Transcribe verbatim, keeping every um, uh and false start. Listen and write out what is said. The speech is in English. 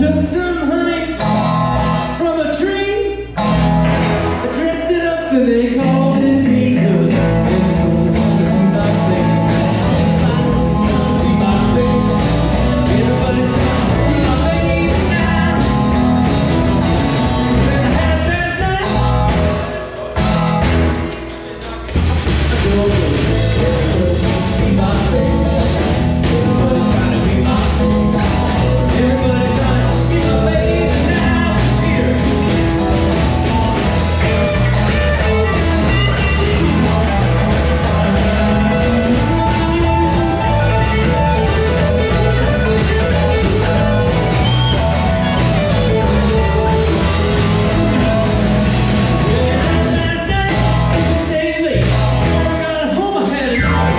took some honey from a tree, I dressed it up and they called it me, 'cause it's gonna be my thing. Be my thing. Everybody's gonna be my baby now. Then I had that night. I go, everybody's be my thing. Everybody's trying to be my thing. Everybody's trying to be my baby now. Here. Last night, you could stay late. Before I got home, I had it all.